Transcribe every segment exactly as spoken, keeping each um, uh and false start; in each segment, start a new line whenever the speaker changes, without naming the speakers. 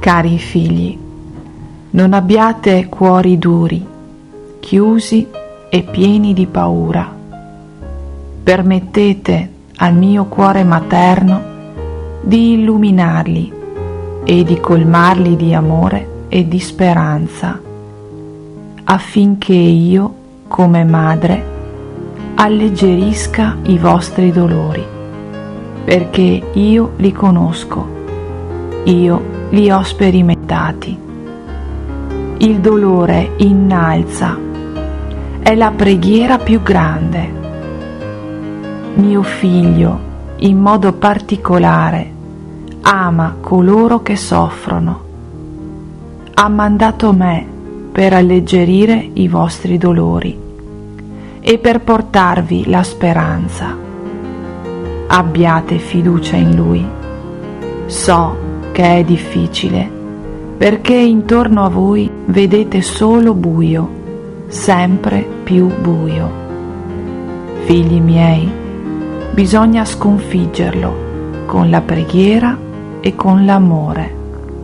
Cari figli, non abbiate cuori duri, chiusi e pieni di paura. Permettete al mio cuore materno di illuminarli e di colmarli di amore e di speranza, affinché io, come madre, alleggerisca i vostri dolori, perché io li conosco, io li ho sperimentati. Il dolore innalza, è la preghiera più grande. Mio figlio, in modo particolare, ama coloro che soffrono. Ha mandato me per alleggerire i vostri dolori e per portarvi la speranza. Abbiate fiducia in Lui. So che è difficile, perché intorno a voi vedete solo buio, sempre più buio. Figli miei, bisogna sconfiggerlo con la preghiera e con l'amore.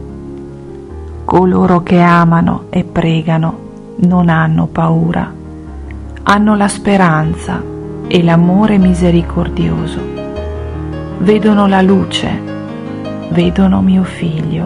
Coloro che amano e pregano non hanno paura, hanno la speranza e l'amore misericordioso. Vedono la luce, vedono mio figlio.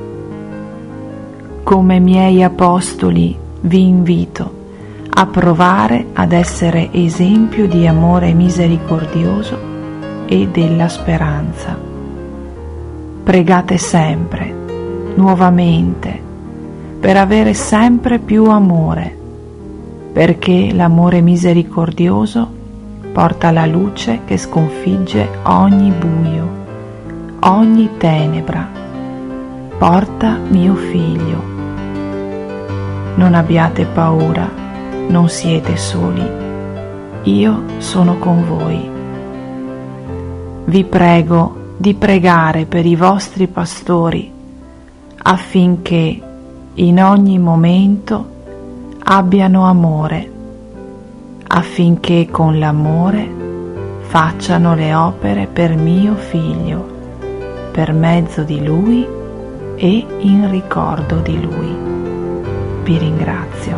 Come miei apostoli vi invito a provare ad essere esempio di amore misericordioso e della speranza. Pregate sempre, nuovamente, per avere sempre più amore, perché l'amore misericordioso porta la luce che sconfigge ogni buio, ogni tenebra. Porta mio figlio. Non abbiate paura, non siete soli, io sono con voi. Vi prego di pregare per i vostri pastori, affinché in ogni momento abbiano amore, affinché con l'amore facciano le opere per mio figlio, per mezzo di lui e in ricordo di lui. Vi ringrazio.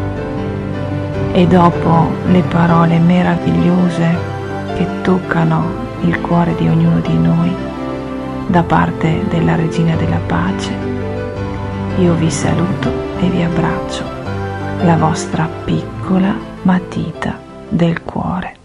E dopo le parole meravigliose che toccano il cuore di ognuno di noi da parte della Regina della Pace, io vi saluto e vi abbraccio, la vostra piccola matita del cuore.